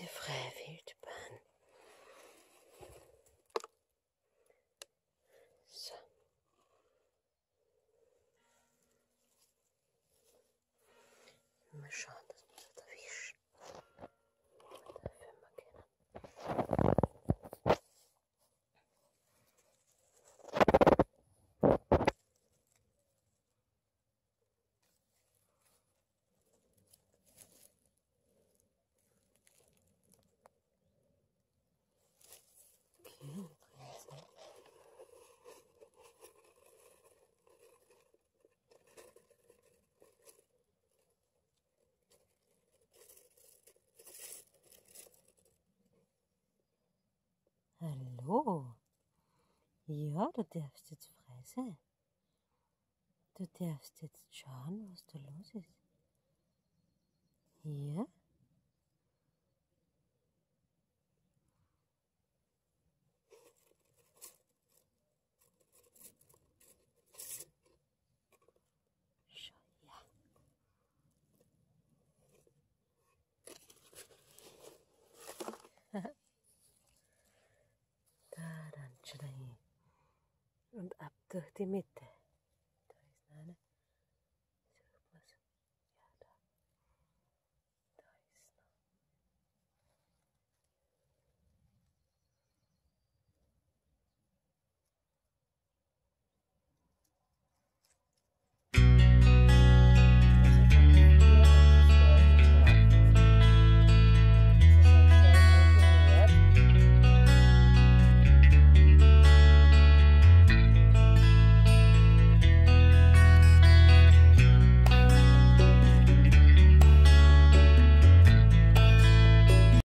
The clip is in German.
freie Wildbahn. So. Mal schauen, dass wir das erwischen. Dafür mal gerne. Hallo. Ja, du darfst jetzt frei sein. Du darfst jetzt schauen, was da los ist. Ja? Schau her. Da, dann schau da hin. Und ab durch die Mitte.